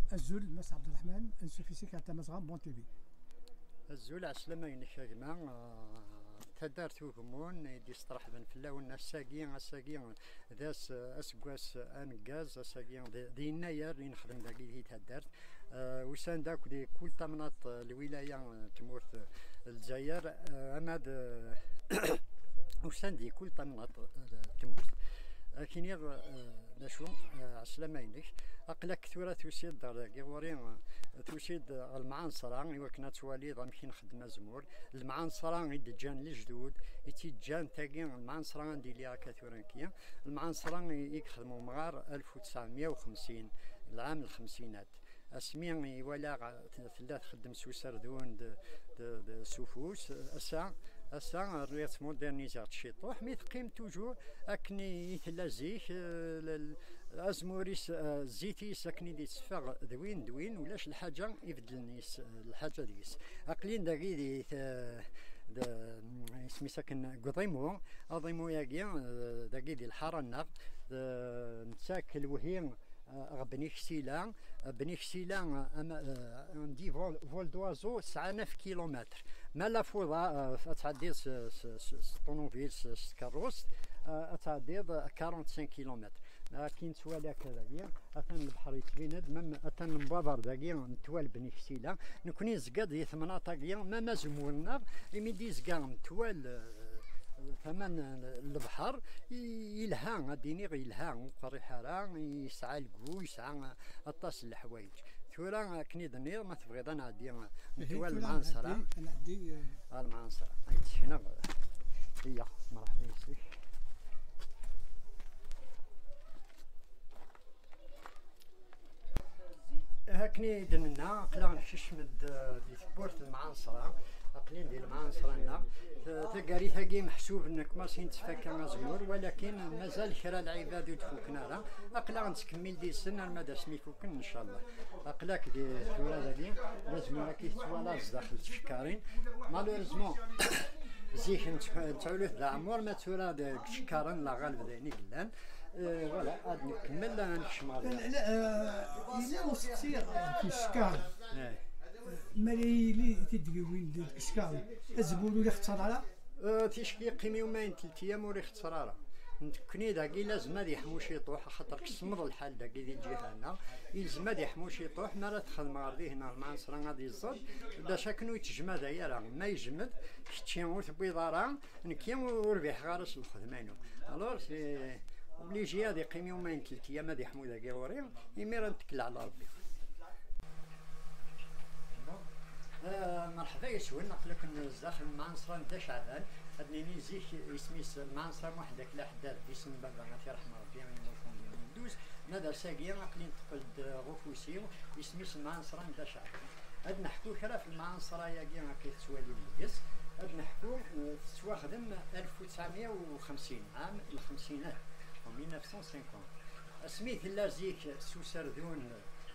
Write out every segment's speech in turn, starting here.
الزول مس عبد الرحمن انسوفيسي كانت مزغام بون تي في. الزول عسلامة ينكاكما تدارتو همون يدي استراح بن فلاون الساقين داس اسكواس انكاز الساقين دي ناير ينخدم داكي هي تدارت وسان داك دي كل تمناط الولاية تمورت الجزائر اماد وسان دي كل تمناط تمورت كيني نشو عسلامة ينك أقلك ثورة توسيد دار كيغورين توسيد المعنصرة يوكنا توالي ضمكي نخدم زمور المعنصرة يدجان لجدود يتيجان تاقي المعنصرة ندي ليها كثورانكيا المعنصرة يخدموا مغار 1950 العام الخمسينات اسمي ولا ثلاث خدم سوسر دون سوفوس أسا ريت مودرنيزات شي طوح مي تقيم توجور أكني يثلا زيك أزموريس زيتي ساكني دي تسفغ دوين ولاش الحاجة يبدلني الحاجة ديس أقلين داكي دي اسمي ساكن قضيمو ياكي داكي دي الحارة النغ نتاك الوهيم بنيكسيلا عندي فول دوازو 9 كيلومتر ما لا فوضى تعدي طونوفيل كاروس تعدي 45 كيلومتر لكن توالي كذا أتن البحر يتبيند مم أتن المبادر داكي نتوال بنيكسيلا نكوني زقاد دي ثمناطا ما زمولنا يمدي زقا نتوال ثمن البحر يلها ديني يلها وقري حرام يسعى الكو يسعى الطاس الحوايج ثورا كني دنيا ما تبغيض انا عادي نتوال المعنصرة نعدي المعنصرة هنا هي مرحبا يسيك هاكني دننا قلا ششمد في سبورت المعنصرة أقليم ديال المعنصرة هنا تقاري ثاقي محسوب انك ما سين تفكا مزمور ولكن مازال خير العباد يتفوكنا راه أقلا نتكمل دي السنة المدى سمي فوكن ان شاء الله أقلاك دي الثورة داكي لازم راكي توالاز داخل تشكارين مالوريزمون زيك نتعولوه دا عمور ما تورا تشكارن لا غالب دايني قلان فوالا عاد نكمل نكشم عليها لا إلا وسكتي في الشكار ملايين اللي تدقي وين ديال الاشكال الزبون اللي اختار على تيشكي قيم يومين 3 ايام وري اختار كني داكي لازم هادي يحموش يطوح خاطر كسمر الحال داكي ديال الجهه يلزم هادي يحموش يطوح ما راه تخدم غادي هنا المعنصره غادي يزاد باش كنو يتجمد راه ما يجمد كتشي وتبيض راه نكي وربيح غارس الخدمانو الوغ سي اوبليجي هادي قيم يومين 3 ايام هادي يحمو داكي وري يمير نتكل على ربي مرحبا يسوي نقلك داخل المعنصرة نتا شعبان هادني زيك اسمي المعنصرة وحدك لا حداد باسم بابا في رحمة ربي من الموفون ديال ندوز ماذا ساقيا عقلين تقلد غفوسي اسمي المعنصرة نتا شعبان هاد نحكو كرا في المعنصرة ياكي هاكي تسوالي الليس هاد نحكو تواخدم 1950 عام الخمسينات 1950 سميت لا زيك سوسردون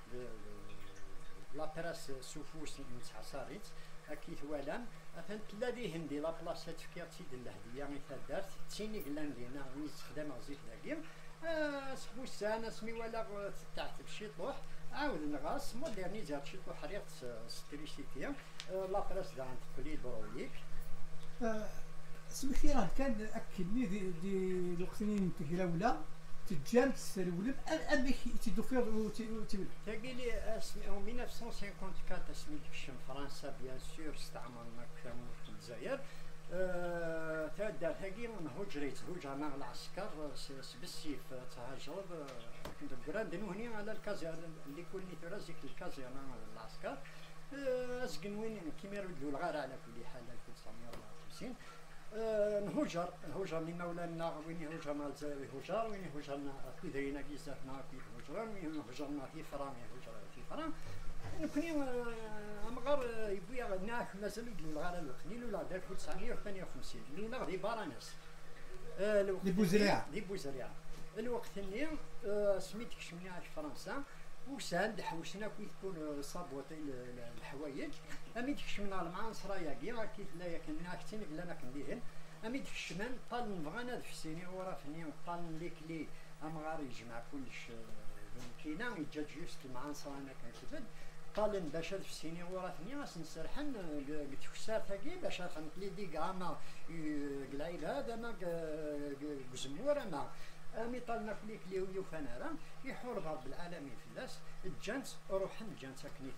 لا براس سوفوس نتعصاريت اكيد ولام افن تلادي هندي لا بلاصات فكيرتي ديال الهديه غير تدارت تيني قلان لينا وين تخدم زيت داكير سبوسان اسمي ولا تعتب شي طوح عاود نغاس مودرنيزات شي طوح ريت ستريسيتي لا براس دا تقليد بروليك سمحتي راه كان اكدني دي الوقتين تكلا ولا تجام تسرولم أمك تدفير تقولي اسمي 1954 اسمي كشم فرنسا بيان سور استعمرنا في الجزائر تادر هاكي هجريت هجرة مع العسكر بالسيف تهاجر كنت بقران هني على الكازير اللي كلني ترازيك الكازير مع العسكر أسكن وين كيما يردوا الغار على كل حال 1954 هجر من مولانا وين هجرنا الجزائر هجر وين هجرنا في دينا كيزاتنا في هجران وين هجرنا في فرنسا هجر في فرنسا كني امغار يبويا ناك مازال يدلو الغار الوقت لولا 1958 لولا غادي بارانس لي بوزريعه الوقت اللي سميت كشمنا في فرنسا وسال حوسنا كي تكون صابوطي الحوايج امي تكشمنا المعنصره ياكي كيف لا ياكن ناكتين قلنا كنديهن امي تكشمان طال نبغانا دفسيني ورا فني طال ليك لي امغار يجمع كلش كاينه يجا جوست المعنصر انا كنكتب طالن باش هاد في السيني وراتني غاس نسرحن قلت فسار تاكي باش خنت لي دي غاما قلايل هذا ما زمور ما امي طالنا فليك لي ويوفانا راه يحور رب العالمين في الناس الجنس روحن الجنس كنيت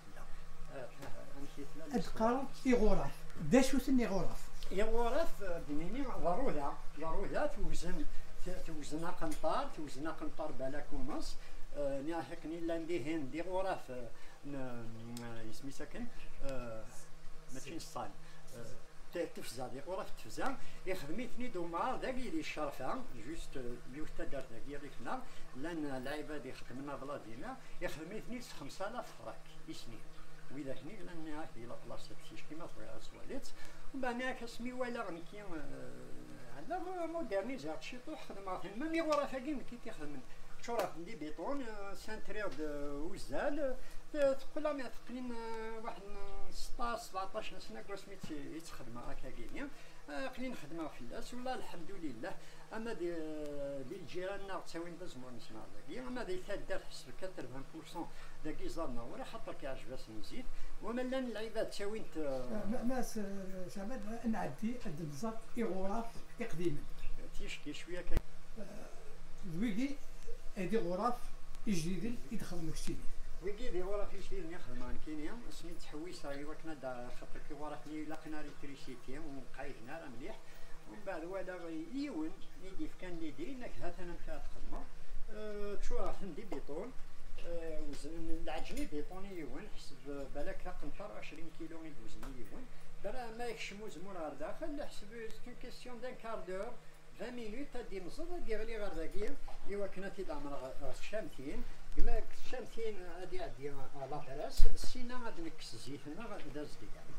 لا أذكار إغوراف داشو سني غوراف يغورف بنيني ضرورة توزن قنطار بالك ونص نيا هكني لانديهن دي غوراف يسمي ساكن ماشي الصال تفزع دي غوراف تفزع يخدميتني دوما داكي لي الشرفة جوست يوتا دار داكي ريكنا لان العباد يخدمنا بلادينا يخدميتني 5000 فراك يسني وإذا هني لأن هي لا بلاصة تيش كيما تبغي سواليت ومن بعد كاسمي ولا غنكي على مودرنيزات شي طوح خدمة ميم غرا فاكين كي تخدم شرف دي بيطون سانترير وزال تقول ما تقنين واحد 16 17 سنة كوسميت يتخدم هكا كاين قليل خدمة في الناس ولا الحمد لله اما دي الجيران تساوين بزمور نسمع داكي اما دي تدار حسب 80% داكي زارنا ورا خاطر كيعجبها نزيد وما لان العباد تساوين ناس شباب نعدي قد بالضبط غراف قديما تيشكي شويه ويجي هذه غراف جديد يدخل مكتبي ويجي دي غراف جديد يخدم كاين سميت تحويس ايوا كنا خاطر كي غرافني لقنا الكتريسيتي وقايدنا راه مليح ومن بعد ولا يون يدي كان لي دير انك هات انا مشات خدمه تشوف عندي بيطون وزن العجني بيطوني يون حسب بالك قنطر 20 كيلو يوزني يون برا ما يكشمو زمور غير داخل حسب سكون كيسيون دان كاردور 20 مينوت تدي مصد يغلي غير داكيا ايوا كنا تيدعمر الشامتين كما الشامتين غادي عدي لابراس السينا غادي نكس الزيت هنا غادي داز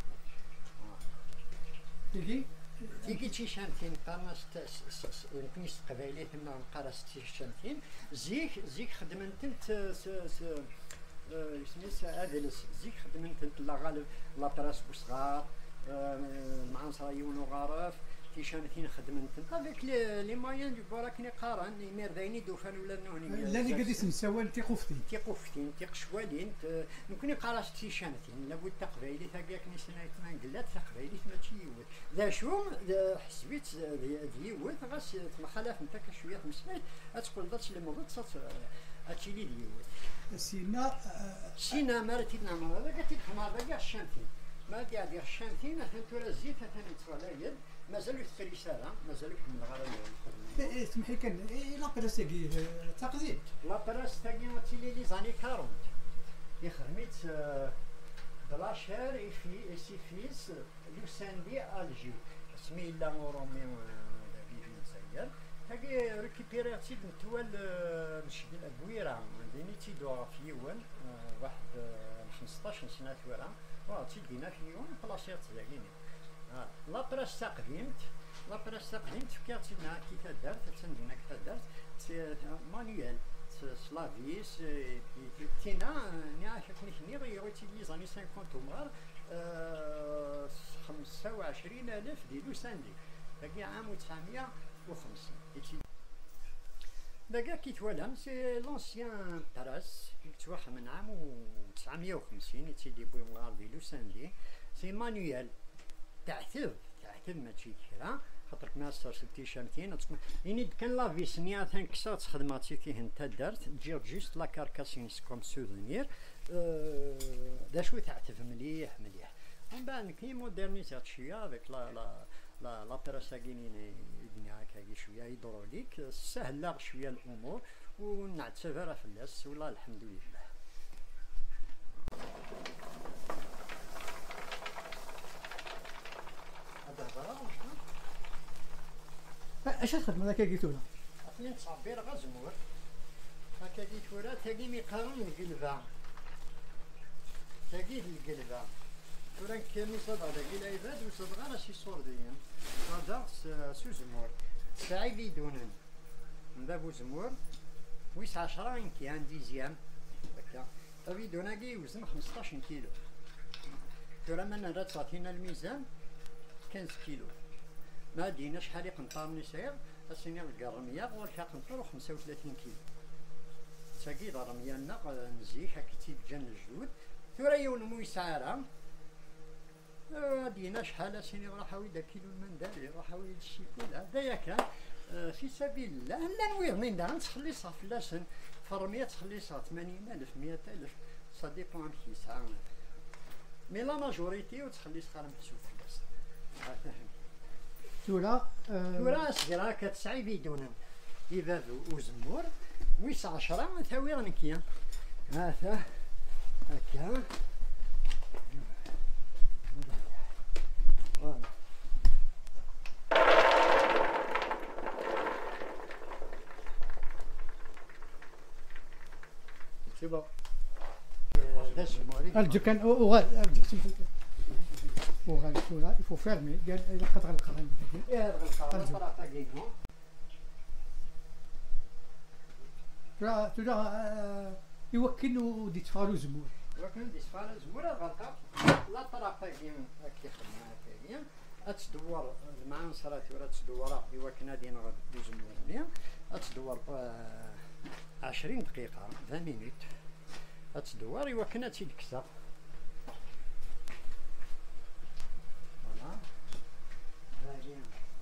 تيجي تيجي شي شامتين قرناس كنيس قبايلي ثم نقرا شامتين زيك خدمت يسميس ادلس زيك خدمت لا غالب لابراس بصغار المعنصر يونو غارف في شامتين خدمت افيك لي مايان دو براكني قارن يمير دايني دوفان ولا نوني لاني قد اسم سوال تيقوفتين تيقشوالين نكوني قراش تي شامتين لابد تقبايلي ثاقيا كني سنايت ما قلات تقبايلي ماشي يوت ذا شو حسبيت ديوت غاس تمخالف نتا شويه مسميت تقول دات اللي مرضت هادشي اللي ديوت سينا مرتي نعمل هذا قالت لك حمار كاع الشامتين ما قاعد يدير الشامتين ثاني الزيت ثاني تفعل مازالوا في رساله مازالوا من الغرض سمحي كان لابراس تاعي تقديم لابراس تاعي تيلي لي زاني 40 يخدميت بلاشير في سي فيس لوساندي الجي سمي لا رومي دافيد مسير تاعي ريكيبيراتي نتوال مشي البويره عندي تيدو في يوان واحد 15 سنه ورا تيدينا في يوان بلاشير تاعيني لابراس تقديمت فكاتنا كي تدارت تسندينا كي تدارت مانيوال سلافيس تينا نيا شكني غير تيلي زاني 50 مار 25000 ديالو ساندي داكي عام 1950 داكا كي توالم سي لونسيان باراس كي توخ من عام 1950 تيدي بومغار ديالو ساندي سي مانيوال تعثب ماشي كرا خاطرك ماستر سبتي شامتين يعني كان لافيس نيا تنكسات خدماتي فيه انت دارت تجي جوست لا كاركاسينس كوم سوفونير دا شوي تعتف مليح ومن بعد كي مودرنيزات شويه افيك لا بيراساكيني الدنيا هكا شويه هيدروليك سهل شويه الامور ونعتف راه في الناس والله الحمد لله. اش تخدم هذاك قيتونا اثنين تصابير غزمور هكا قيتورا تاقي ميقارن القلبه تاقي القلبه تورا كامل صدغ داكي العباد وصدغ راه شي صور ديال هذا سو زمور ساعي لي دونن ندابو زمور ويس 10 يمكن عندي زيام هكا طبي دوناكي يوزن 15 كيلو تورا من راه تعطينا الميزان 15 كيلو ما دينا شحال قنطار نسير السنين القرميه والحق قنطار 35 كيلو ساكي رميانا نزيك هاكي تيجان الجدود ثورا يون مويسعارة دينا شحال سيني راحوا إذا كيلو المندال راحوا الشيكول هذايا كان في سبيل الله لا نوير من دا نتخلصها فلاسن فرمية تخلصها 80,000 100,000 سا ديبون عن كي يسعى مي لا ماجوريتي وتخلصها لمتسوق فلاس ثورا صغيرة كتسعي بدون إبابو وزمور ويس 10 ثاوي غنكيا هذا هكا C'est bon. الجكن وغال il faut fermer قال إذا قطع القرن تجاه يوكلوا دي تفارو زمور يوكلوا دي تفارو زمور غلطة لا طرافة كيم كي خدمة كاين أتدور المعنصرة ورا تدور يوكلنا دي نغد دي زمور أتدور 20 دقيقة 20 مينوت أتدور يوكلنا تيدكسا فوالا هاهي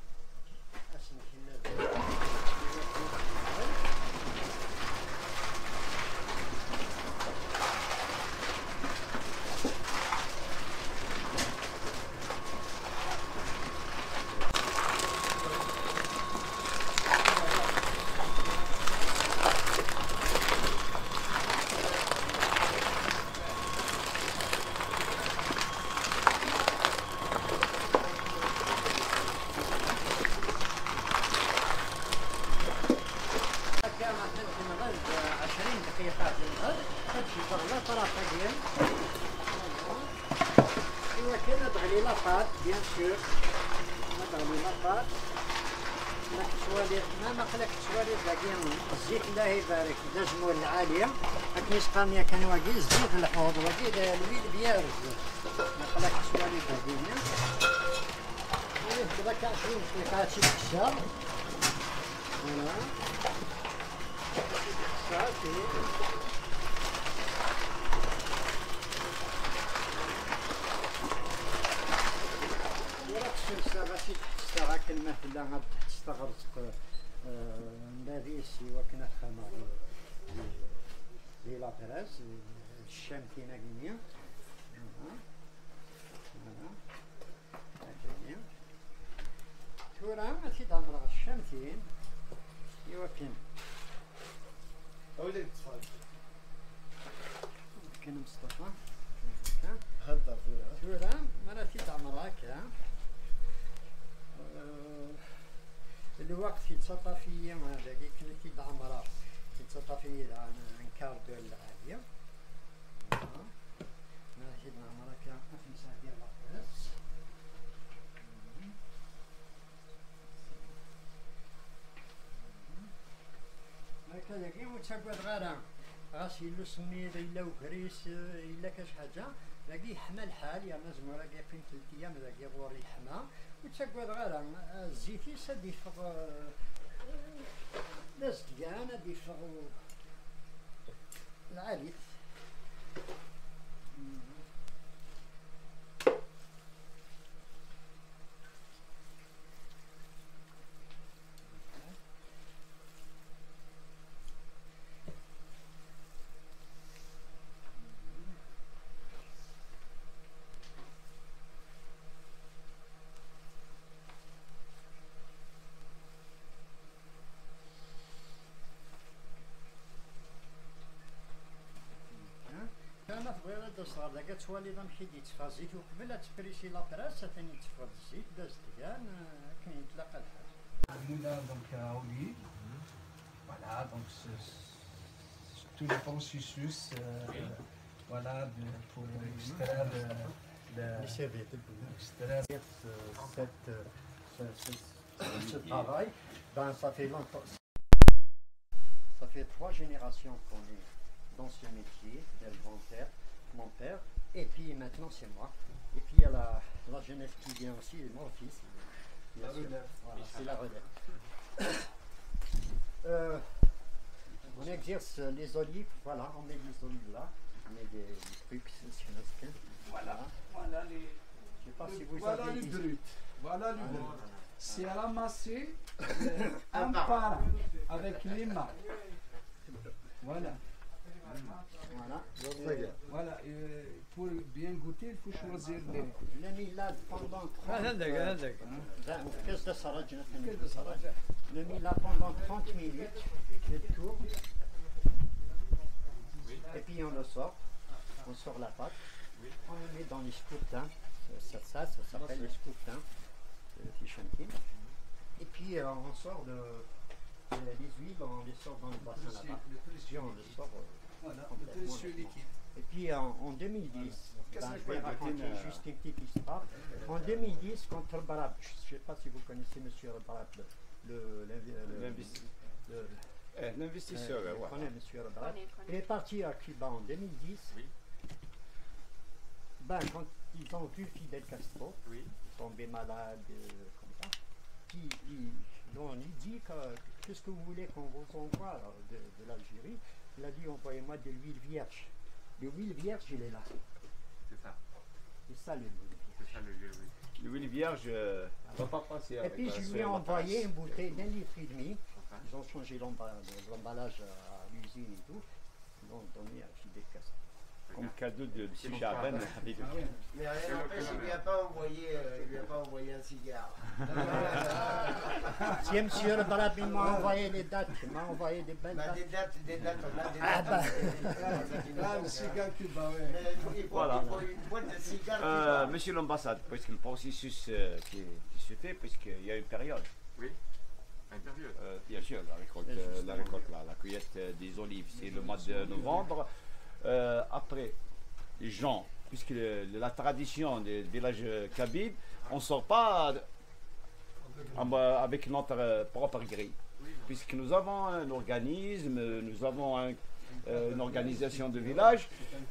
بيان سور نضربو لاطاط ما مقلك تشوالي باقي الزيت الله يبارك دا زمور العالية هاك نسقانيا كان واقي الزيت الحوض واقي الويل بيارز مقلك تشوالي باقيين دابا 20 دقيقة هادشي تكسر فوالا صافي تستغرق كلمة لا غاد تستغرق ناديسي وكنا خمر زي لابراس الشامتين هكذا تورا ماشي تعمر الشامتين يوكن أولي تفضل كان مصطفى هذا تورا مراتي تعمر هكا الوقت يتسطى فيه هذاك كنا كي دعمرة يتسطى فيه عن كاردو العالية ماشي دعمرة كان في مساعدة الأقراص هكذا كي متسقط غير غاسيلو سمير إلا وكريس إلا كاش حاجة لاقي حمى الحال يا مزمورة كي فين 3 أيام لاقي غوري حمى وتسقط غير الزيتي سد يفغ لازقان هاد يفغ العاليت صار ذاك توالي ضم حيد يتفا الزيت وقبل تبريسي لابراس ثاني يتفا الزيت داز ديان كان يتلاقى الحال. Moulin donc à Oli, voilà donc tout le processus voilà pour extraire ce travail. Ben ça fait longtemps, ça fait 3 générations qu'on est dans ce métier d'inventaire. Mon père, et puis maintenant c'est moi. Et puis il y a la jeunesse qui vient aussi, et mon fils. La relève. Voilà, c'est la relève. On exerce les olives, voilà, on met les olives là, on met des trucs, c'est Voilà, voilà les. Je sais pas si vous Voilà avez le des- brut. Voilà le brut. C'est ramassé un par un avec les mains. Voilà. Voilà. Voilà. Pour bien goûter, il faut choisir les. Je l'ai mis là pendant 30 كاس de salade, je l'ai mis de salade. Je l'ai mis là pendant 30 minutes, je tourne. Et puis on le sort, on sort la pâte, on le met dans les scoutins, ça s'appelle les scoutins, fish and chips. Et puis on sort les huiles, on les sort dans le bassin là-bas. Puis on le sort Voilà, le complètement. précieux liquide. Et puis en 2010, je vais raconter juste une petite histoire. En 2010, quand Barab, je ne sais pas si vous connaissez M. Barab, L'investisseur, je ouais. connais M. Barab. Il est parti à Cuba en 2010. Oui. Ben, quand ils ont vu Fidel Castro, Oui. tombé malade, comme ça, puis on lui dit qu'est-ce que vous voulez qu'on vous envoie de l'Algérie. Il a dit envoyez-moi de l'huile vierge. L'huile vierge, il est là. C'est ça. C'est ça l'huile C'est vierge. ça le lieu, oui. L'huile vierge ne va pas passer Et avec puis la je lui ai soya envoyé une matas. bouteille d'1,5 litre. Enfin, Ils ont changé l'emballage à l'usine et tout. Ils l'ont donné à Fidel Castro. Comme cadeau de C'est M. mon Chaban. frère. avec- Ah ouais. Mais rien n'empêche, il lui a pas envoyé un cigare. Si M. Barab il m'a envoyé les dates, il m'a envoyé des belles Bah, dates. des dates, on a des Ah, dates. bah. Ah, le cigare cubain, ouais. Mais il faut Voilà. une boîte de cigares. Monsieur l'ambassade, puisque le processus qui se fait, puisqu'il y a une période, oui. Un période. bien sûr, la récolte, la cueillette des olives, c'est le mois de novembre. Après, les gens, puisque la tradition des villages kabyles, on ne sort pas avec notre propre grille. Puisque nous avons un organisme, nous avons une organisation de village.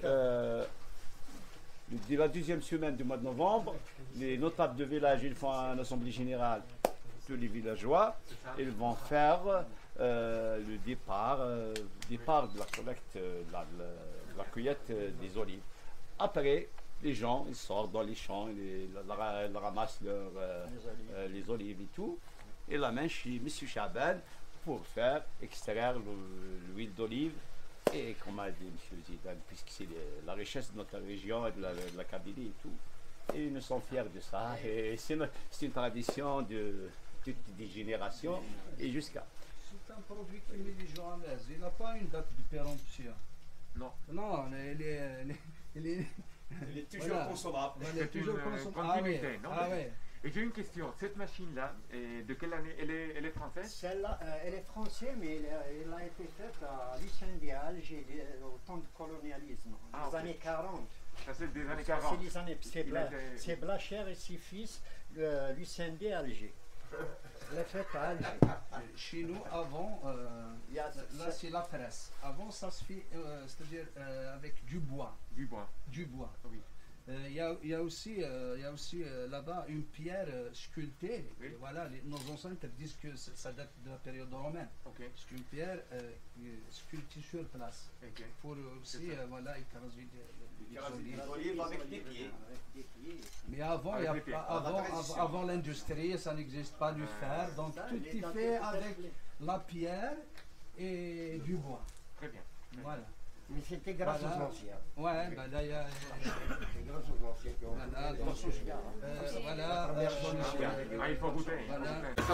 Dès la deuxième semaine du mois de novembre, les notables de village ils font une assemblée générale, tous les villageois, ils vont faire le départ de la collecte, de la cueillette des olives. Après, les gens ils sortent dans les champs, ils ramassent les olives et tout, et la main chez M. Chaban pour faire extraire l'huile d'olive. Et comme a dit M. Zidane, puisque c'est la richesse de notre région et de la Kabylie et tout, et nous sommes fiers de ça. Et c'est une tradition de toutes les générations et jusqu'à. C'est un produit qui met les gens à l'aise. Il n'a pas une date de péremption. Non. Non, il est toujours Voilà. consommable. voilà, C'est toujours une, consommable. continuité, Ah ouais. non? Ah ouais. Et j'ai une question. Cette machine-là, de quelle année elle est française? Celle-là, elle est française, mais elle a été faite à Lucendé, à Alger, au temps du colonialisme, Ah, les ok. années 40. Ça c'est des années 40. C'est les années, Il a été- c'est Blacher et ses fils, Lucendé, Alger. Elle est faite à Alger. Chez nous, avant, Il y a- là c'est la presse. Avant, ça se fait, c'est-à-dire avec du bois. Du bois. Du bois. Oui. Il y a aussi là-bas une pierre sculptée. Oui. Et voilà, nos ancêtres disent que ça date de la période romaine. Ok. C'est une pierre sculptée sur place. Ok. Pour aussi, C'est ça. voilà, écraser les olives. Olive avec des pieds. Avec des pieds. Mais avant, il y a Avec les pas- pieds. avant, La tradition. avant l'industrie, ça n'existe pas du fer. Donc Ça, tout les est dates fait peut-être avec les- la pierre et du bois. Très bien. Voilà. Mais c'était grâce Voilà. aux anciens. Ouais, ben là, il y a. C'est grâce aux anciens qui ont Voilà, fait donc, les voilà. Ah, il faut goûter. Il faut Voilà. goûter.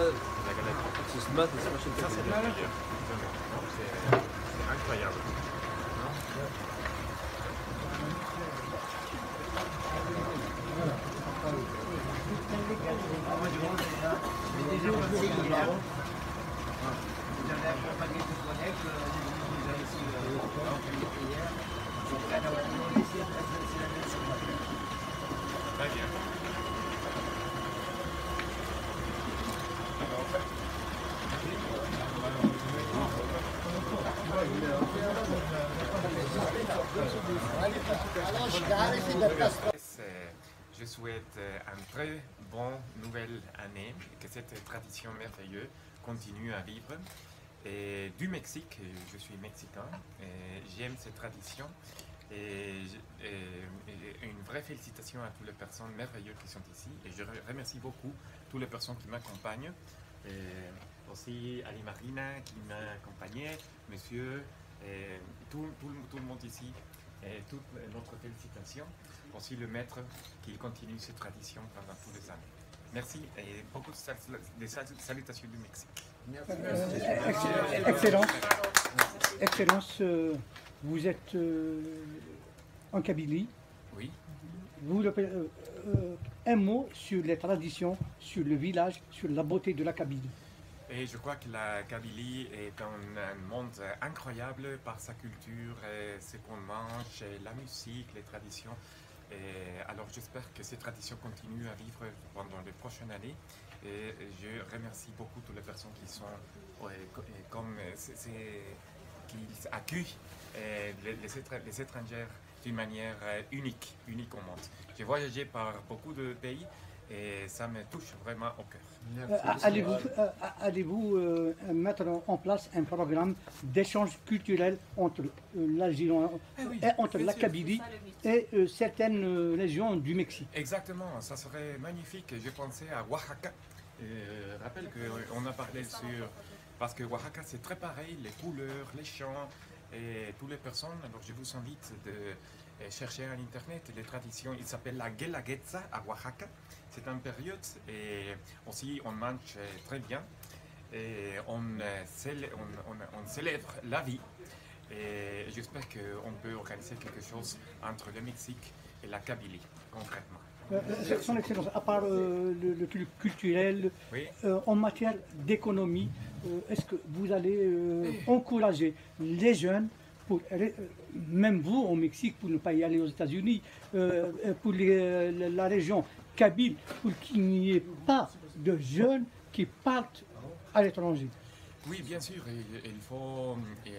C'est incroyable. J'avais accompagné des collègues, j'ai déjà ici hier. Donc, on a laissé c'est la même chose. Très bien. Je souhaite une très bonne nouvelle année, que cette tradition merveilleuse continue à vivre. du Mexique. Je suis mexicain et j'aime cette tradition. Et une vraie félicitation à toutes les personnes merveilleuses qui sont ici. Et je remercie beaucoup toutes les personnes qui m'accompagnent. Et aussi Ali Marina qui m'a accompagné, monsieur, et tout le monde ici. Et toute notre félicitation. Aussi le maître qui continue cette tradition pendant tous les années. Merci et beaucoup de salutations du Mexique. Excellence, vous êtes en Kabylie. Oui. Un mot sur les traditions, sur le village, sur la beauté de la Kabylie. Et je crois que la Kabylie est un monde incroyable par sa culture, et ce qu'on mange, et la musique, les traditions. Et alors j'espère que ces traditions continuent à vivre pendant les prochaines années. Et je remercie beaucoup toutes les personnes qui sont qui accueillent les étrangers d'une manière unique au monde. J'ai voyagé par beaucoup de pays et ça me touche vraiment au cœur. Allez-vous mettre en place un programme d'échange culturel entre la Kabylie et certaines régions du Mexique? Exactement, ça serait magnifique. Je pensais à Oaxaca. Rappelle qu'on a parlé sur... Parce que Oaxaca, c'est très pareil, les couleurs, les chants et toutes les personnes. Alors je vous invite de chercher en internet les traditions. Il s'appelle la Guelaguetza à Oaxaca. C'est une période et aussi on mange très bien et on célèbre la vie. Et j'espère qu'on peut organiser quelque chose entre le Mexique et la Kabylie, concrètement. Son Excellence, à part le truc culturel, Oui. En matière d'économie, est-ce que vous allez encourager les jeunes, même vous au Mexique, pour ne pas y aller aux États-Unis, pour la région kabyle, pour qu'il n'y ait pas de jeunes qui partent à l'étranger? Oui, bien sûr, il faut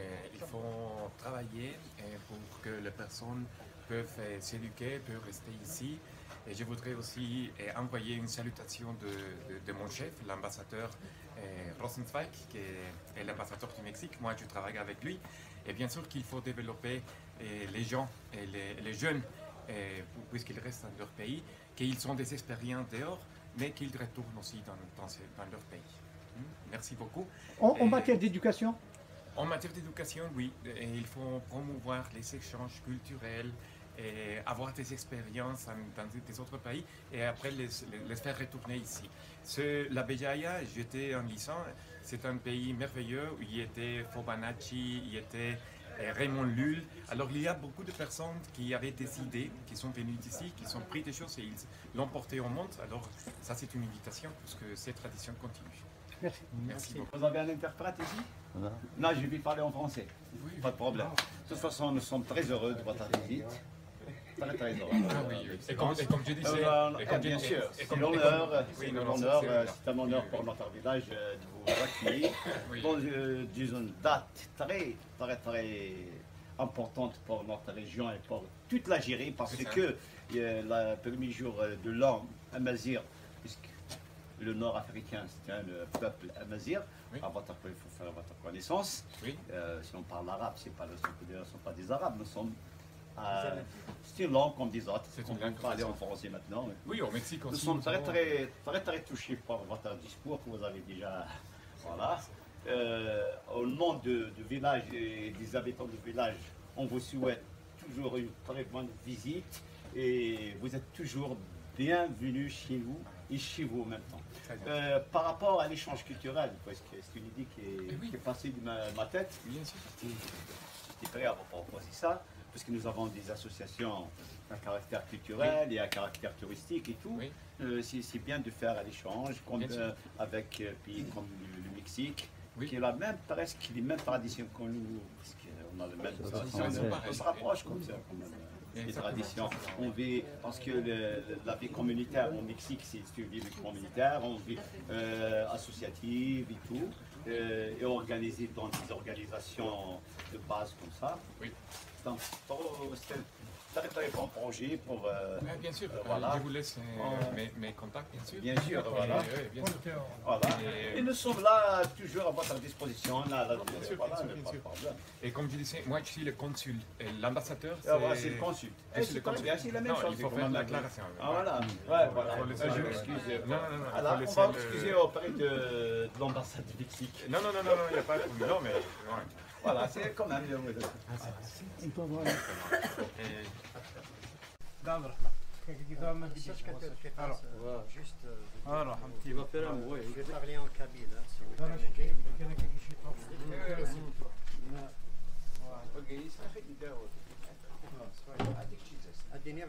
travailler pour que les personnes peuvent s'éduquer, peuvent rester ici. Et je voudrais aussi envoyer une salutation de mon chef, l'ambassadeur Rosenzweig, qui est l'ambassadeur du Mexique. Moi, je travaille avec lui. Et bien sûr qu'il faut développer les gens et les jeunes, puisqu'ils restent dans leur pays, qu'ils ont des expériences dehors, mais qu'ils retournent aussi dans leur pays. Merci beaucoup. En matière d'éducation? En matière d'éducation, oui. Et il faut promouvoir les échanges culturels, et avoir des expériences dans des autres pays et après les faire retourner ici. La Béjaïa, j'étais en lycée, c'est un pays merveilleux où il y était Fobanachi, il y était Raymond Lull. Alors il y a beaucoup de personnes qui avaient des idées, qui sont venues d'ici, qui ont pris des choses et ils l'ont porté au monde. Alors ça c'est une invitation parce que cette tradition continue. Merci. Merci beaucoup. Vous avez un interprète ici? Non, je vais parler en français. Pas de problème. De toute façon, nous sommes très heureux de votre visite. Très heureux. Ah oui, oui. Et comme je disais, bien sûr, c'est l'honneur, c'est un honneur pour notre village de vous accueillir dans une date très importante pour notre région et pour toute l'Algérie, parce que le premier jour de l'an, Amazir, puisque le nord africain, c'est un peuple amazir, il faut faire votre connaissance. Oui. Si on parle arabe, ce ne sont pas des arabes, nous sommes... c'est une langue comme des autres. On va parler en français maintenant. Oui, au Mexique aussi. Nous sommes très touchés par votre discours que vous avez déjà. Voilà. Au nom du village et des habitants du village, on vous souhaite toujours une très bonne visite et vous êtes toujours bienvenus chez nous et chez vous maintenant. Par rapport à l'échange culturel, parce que c'est une idée qui est passée de ma tête. Bien sûr. J'étais prêt à vous proposer ça, parce que nous avons des associations à caractère culturel et à caractère touristique et tout. Oui. C'est bien de faire l'échange avec un pays comme le Mexique, qui a presque les mêmes traditions que nous, parce qu'on a les mêmes traditions. On se rapproche comme ça, quand même. Les traditions. On vit, parce que la vie communautaire au Mexique, c'est une vie communautaire, on vit associative et tout, et organisée dans des organisations de base comme ça. Oui. Donc, très très bon projet pour. Bien sûr, voilà. je vous laisse mes contacts, bien sûr. Bien sûr, voilà. Bien sûr. Voilà. Et nous sommes là toujours à votre disposition. Là, Bien sûr, voilà, bien sûr. pas de problème. Et comme je disais, moi je suis le consul. Et l'ambassadeur, Ah, voilà, c'est le consul. C'est le consul. C'est la même Non, chose. il faut faire une déclaration. Ah voilà. Ouais, voilà. Faut laisser Je le- m'excuse. Non, Alors, il on faut va laisser le- excuser auprès de l'ambassade du Mexique. Non, il n'y a pas de problème. Non, mais. Ouais. Voilà, c'est quand même. On peut voir. Et- Juste, Il va faire un bruit. je vais parler en kabyle. Hein, si vous permettez. الدنيا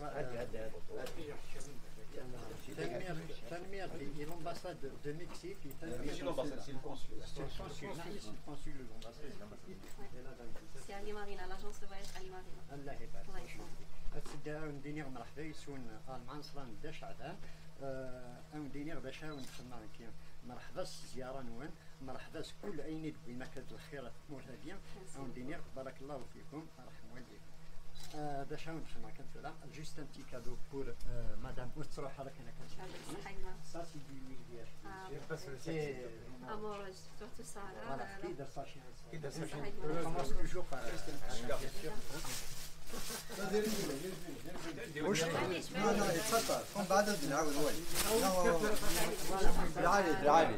تنمير في l'ambassade de Mexique. C'est l'ambassade, c'est le consul. C'est le consul. C'est le consul de l'ambassade. C'est Ali Marina, l'agence de voyage Ali Marina. الله يبارك الله فيك. يسلمك. أتسدى دينير مرحبا يسون المعنصرة نداش عدان أو دينير باش هاو نخدم كي مرحبا الزيارة نوان مرحبا كل عيني بما كانت الخير تمور هادية أو دينير بارك الله فيكم رحم والديكم باش هاو نخدم كنت لا جوست ان تي كادو بور مدام وتروح هذاك انا كنت سا سي دي ميليير سي Amoureuse, surtout ça. فوالا كي دار ساشي Sahaïma. كومونس توجور بار تفضل قم بعد نعاود بالعالي بالعالي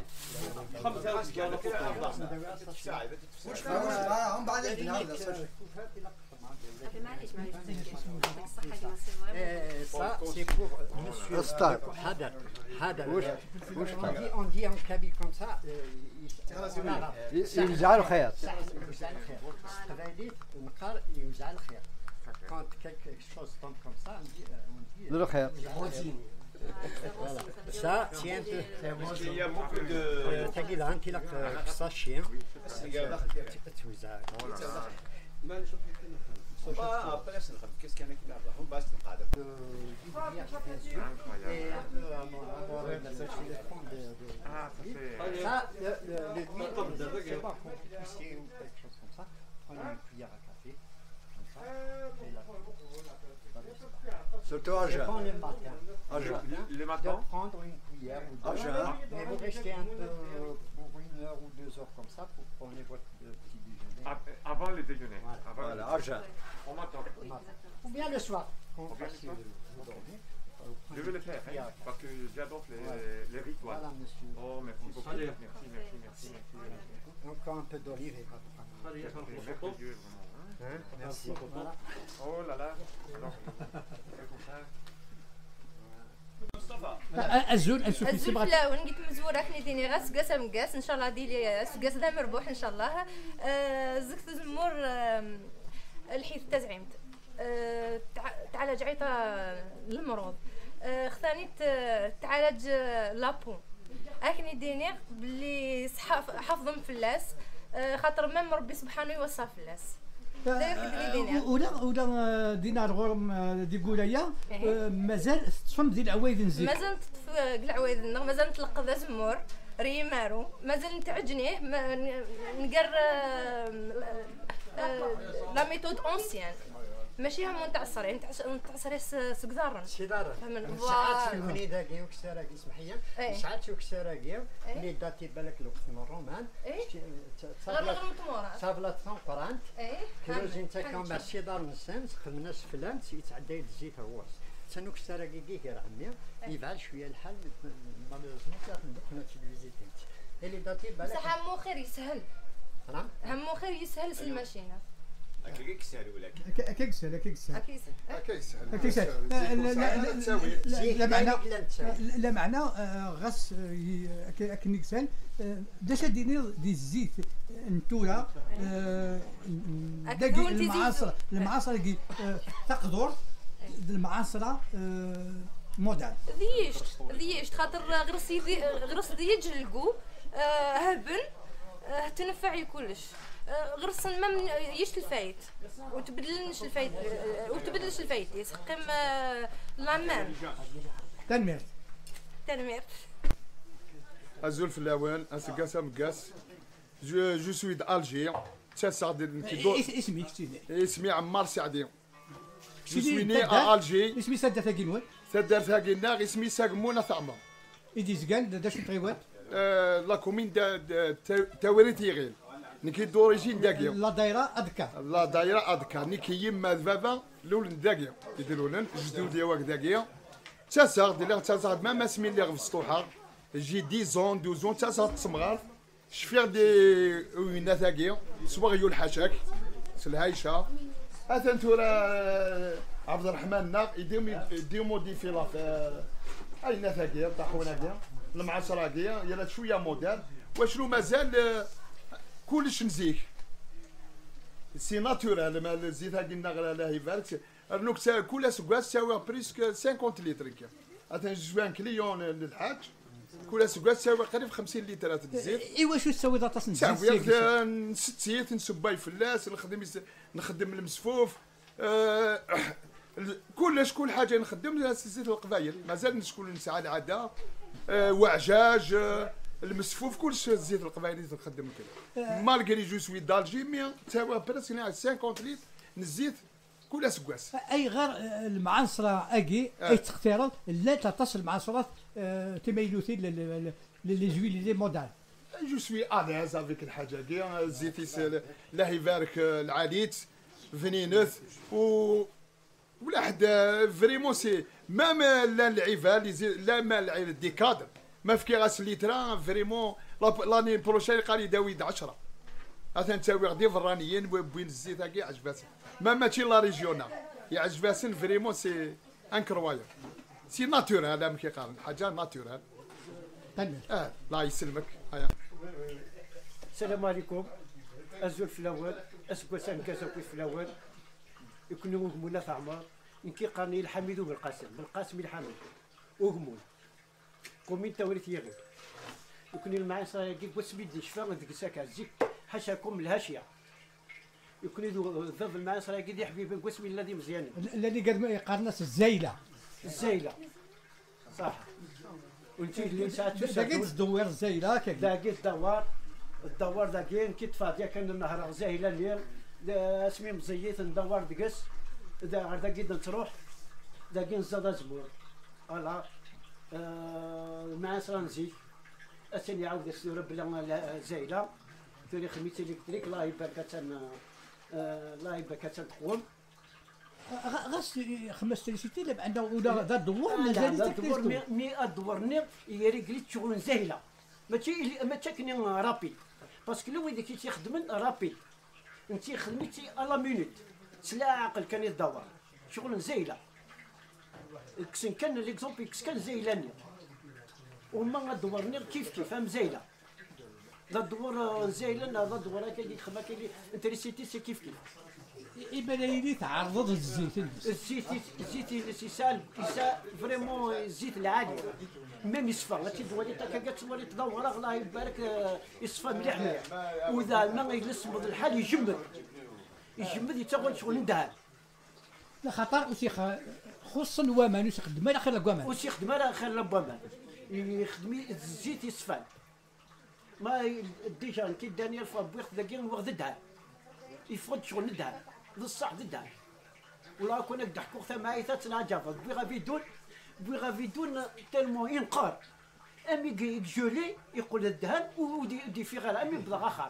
هم بعد نعاود معليش الصحة ديما سي فريمون. Ça, c'est pour monsieur. Star. Hadar. On dit en kabyle comme ça. En arabe. يجعل خير يوزع الخير. قبائلي نقار يوزع الخير. Quand quelque chose tombe comme ça, on dit. له خير Ça, tiens, Il y a beaucoup de. تجد أنت لك ساشين. توزع. Après, qu'est-ce qu'il y en a qui m'arrivent? On passe le cadre. Et un peu à mon Ah, ça fait. ça, le huile, c'est pas compliqué ou quelque chose comme ça. Prenez une cuillère à café, comme ça. Et là, surtout à c'est jeun bon le matin. à jeun Le De matin, prendre une cuillère ou deux. à jeun Mais vous restez un peu pour 1 heure ou 2 heures comme ça pour prendre votre petit déjeuner. avant le déjeuner. Voilà. Avant le voilà à jeun Au matin. Oui, exactement. Ou bien le soir. Quand Ou bien le passez soir. vous dormez, vous Je prenez veux le une faire, cuillère à hein, café. parce que j'adore les rituels. Voilà, monsieur. Oh, merci beaucoup. Allez. Merci. Encore un peu d'olive et pas de pain. Merveilleux, vraiment. hein. Hein? Merci. Voilà. Oh là là. Alors, c'est comme ça. الزول نشوف الزول السبعة فلاون قلت مزوره كني ديني غا سقاس مقاس ان شاء الله ديلي سقاس دا مربوح ان شاء الله زكت زمور الحيث تزعيمت تعالج عيطة للمرض خثاني تعالج لابو اكني ديني بلي حافظ مفلاس خاطر مام ربي سبحانه يوصى فلاس ولا دينار غورم دي قوليا مازال تصفم ديال العوايد نزيد مازال العوايد مازال نطلق ذا زمور ريمارو مازال نتعجنيه نقر لا ميثود اونسيان ماشي هم نتاع الصريح نتاع الصريح سكدارن سيدار فهمن ساعات في البني داكي وكساراكي سمحيا ساعات وكساراكي اللي داتي بالك الوقت من الرومان غير مطمورات صافلا تنقرانت ايه كيروز انت كما سيدار نسان خدمنا سفلان يتعدى الزيت هو تسنو كساراكي كي عمي يفعل شويه الحال مالوزمون كنا تلفزيتين اللي داتي بالك بصح همو خير يسهل نعم همو خير يسهل الماشينه كيك سهل ولا كيكسل اكيد لا معنى لا معنى غاس كنيكسل داش ديني دي الزيت نتورا داكي المعاصره كي تقدر المعاصره مودال ذيشت خاطر غرس ديج الكو هبن تنفع كلش غرس مم يش الفايت وتبدلنش الفايت يسقم لامان تنمير Azul Flawen, un Segasa Mgas. Je suis d'Alger. اسمي كتير اسمي عمار سعدي. جو سوي ني ا الجي. اسمي سادة تاكينوان. سادة تاكينا اسمي ساقمونا ثعمة. إيدي زقان داش نتغيوات. لا كومين تاوريتي غير. نكي دوريجين داكيا. لا دايرة أدكا. لا دايرة أدكا نكي يما ذبابا لولن داكيا. يديرولن جدو ديواك داكيا. تاسع ديال تاسع ما سمي اللي غف سطوحة. جي 10 12 تاسع تسمغار. شفير دي وينا ثاقيا سواغ يول حاشاك سلهايشة أثن تورا عبد الرحمن ناق يديمو دي فيلا أين ثاقيا طاحونا كيا المعاشرة كيا يلا شوية موديل واشنو مازال كلش نزيك سي ناتورال ما الزيت هاكي الناق الله يبارك رنوك كل سكواس تساوي بريسك 50 لتر كيا أثن جوان كليون للحاج كل سكواس تساوي قريب 50 لتر الزيت. ايوا شو تسوي ذا تصنع؟ تساوي نستيت نسباي فلاس نخدم المسفوف كلش كل حاجه نخدم زيت القبايل مازال شكون نسعى العاده وعجاج المسفوف كلش زيت القبايل اللي نخدم كذا مالغري جو سوي دالجي مي تساوي بريسك 50 لتر نزيت كل سكواس. اي غير المعنصره اكي اي تختار لا تصل المعنصرات تميلوثي لي زويل لي مودال. جو سوي اليز افيك الحاجه كي زيتي الله يبارك العاليت فينينوث ولا حد فريمون سي مام لا العيفال لا ما دي كادر ما في كيغاس ليترا فريمون لاني بروشين قال لي داويد 10 اثن تساوي غدي فرانيين بوين الزيت هاكي عجباتهم ما ماشي لا ريجيونال يعجباتن فريمون سي انكروير سي ناتورال هذا ما كيقال حاجه ناتورال. الله يسلمك. السلام عليكم. أزول في الأول أسكوسان كاسوكي في الأول يكونوا وهمونا في عمار يمكن قرني الحميد بالقاسم الحميد وهمون كومين توريث يغير يكون المعاصر يجيب وسبيدي شفا ذيك ساكا زيك حاشاكم الهاشيه يكون ذوب المعاصر يجي يا حبيبي قسمي الذي مزيان الذي قد يقارنس الزايله صح وانت اللي ساعات داكيت تدور الزايله هكاك داكيت الدوار داكين كي تفاضيا كان النهار زايله الليل اسمي مزيت ندور دقس داكيت تروح داكين زاد زبور فوالا المعاصر نزيد أسن يعاود السيرة بلا زايلة تولي خميس إلكتريك الله يبارك تقوم غاس خمس تريسيتي لا عندنا ولا ذا الدور مازال الدور مي الدورني يري قلت شغل زايلة ماشي كني رابيد باسكو لو إذا كنتي خدمت رابيد انتي خدمتي على مينوت سلا عقل كان يدور شغل زايلة كسن كان ليكزومبل كان زايلاني وما الدورني كيف مزايله ذا الدور زايله هذا الدور كي يخدم كي انتريسيتي سي كيف يبان لي تعرض الزيت الزيت يسال فريمون الزيت العادي ميم يصفى لا تدوري تا كتولي تدور الله يبارك يصفى مليح واذا ما يجلس بهذا الحال يجمد يتغول شغل ندهن لا خطر وسي خص الوامان وسيخدم على خير الوامان وسيخدم على خير الوامان يخدم الزيت يصفى ما ديجا كي دانيال فابويخ ذاكي واخد الدهن يفرض شغل ندهن للصح الدهن ولا كنا ضحكوا ثمايثات تنعجب بوغا فيدون تالمو ينقار امي يجولي يقول الدهن ودي في غير امي بضغا خام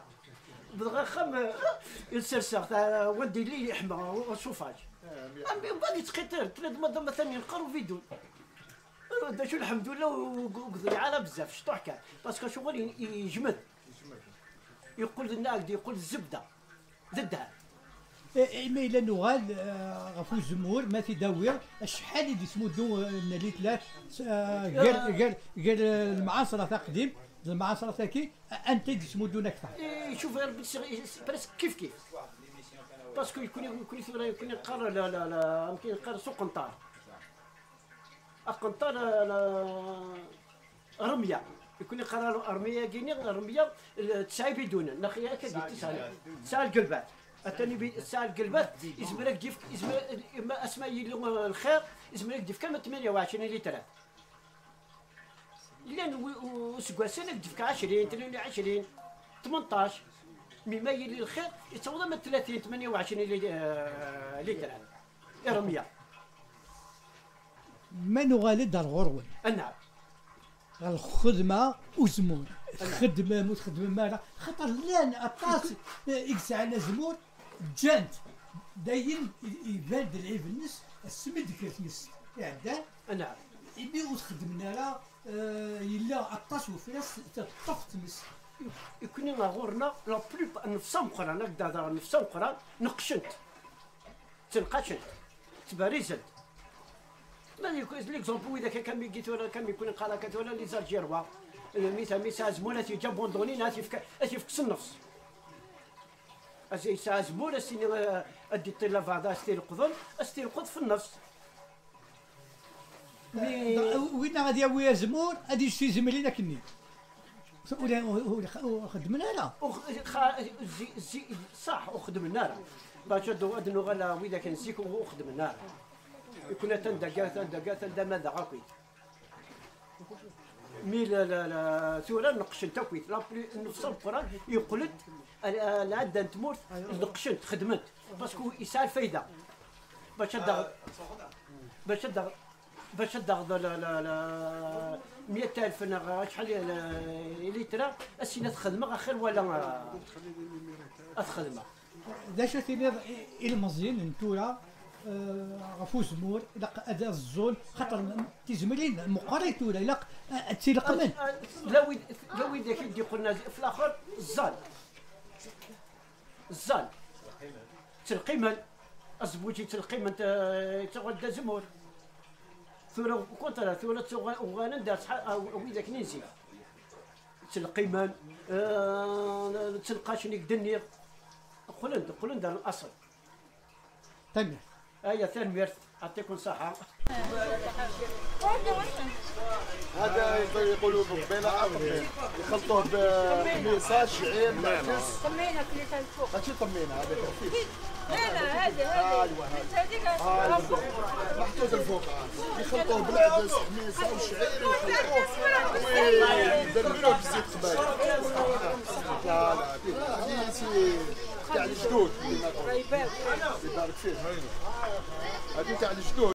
السرسر تاع ودي لي يحمى وصوفاج امي باقي تقيتر ثلاث مدام مثلا ينقر فيدون شو الحمد لله وقضي على بزاف شطوح كان باسكو شغل يجمد يقول الناقد يقول الزبده ضدها ما إلا نغال غفو الجمهور ما تداوير شحال اللي تمدو اللي ثلاث قال المعاصره تاع قديم المعاصره تاعكي انت تمدونا اكثر شوف بريسك كيف باسكو يكون يقرر لا يمكن يقرر سوق قنطار القنطار رميه يكون يقرر ارميه كيني رميه تسعي بدون نخي هكا تسعى القلبات الثاني الساعه القلبات يزمرك ديف اسماء الخير يزمرك ديف كلمه 28 لتر لان وسكواسنك ديف 20 22 18 مما يلي الخير يتصور من 30 28 لتر رميه ما نغالد الغرون نعم الخدمة وزمون خدمة موت خدمة مالا خاطر لان أطاس يقسى على زمون جانت داين يبان العيب الناس السمد كيرتنس يعدان نعم يبي وتخدمنا لا يلا أطاس وفلاس تطفت نس يكون غورنا لا بلو نفسهم قران هكذا نفسهم قران نقشنت تنقشنت تباريزت ما يكون ليكزومبل اذا كان ميجيت ولا كان يكون قلاكات ولا لي زالجيروا ميسا زمونه تيجا بوندونين هاتي في النفس اسي سا زمونه سيني ادي طيلا فادا استي القذن استي القذ في النفس وين غادي يا زمون غادي يشتي زميلينا كني ولا خدمنا لا صح وخدمنا لا باش ادنو غلا وإذا كان نسيك وخدمنا لا يكون تندقا ماذا غاكوي مي لا ثورة نقشنت تاكويت لا نفس القران يقلد العاده تموت نقشنت خدمت باسكو يسعى الفايده باش تاخذ لا 100,000 شحال لتر السنه تخدمها خير ولا تخدمها دا شتي المزيان نتورا غفو زمور اداء الزول خاطر تيزملين مقاريت ولا لا تيلق من لا وين كي قلنا في الاخر الزال تلقيمن ازبوجي تلقيمن تغدا زمور ثورة كونترا ثورة وغانا دار وإذا كنيسي تلقيمن تلقى شنيك دنير قلن دار الأصل طيب أيا ثاني ميرت يعطيكم صحة هذا يقولوا بقبيله عقبين يخلطوه بميصه شعير معكس طمينه كليتها الفوق ماشي طمينه هذا تخفيف لا هذه هذيك محطوط الفوق يخلطوه بالعدس ميصه وشعير ويدربوه بزيت قبايل لا هذه تاع الجدود يبارك فيه هذه تاع الجدود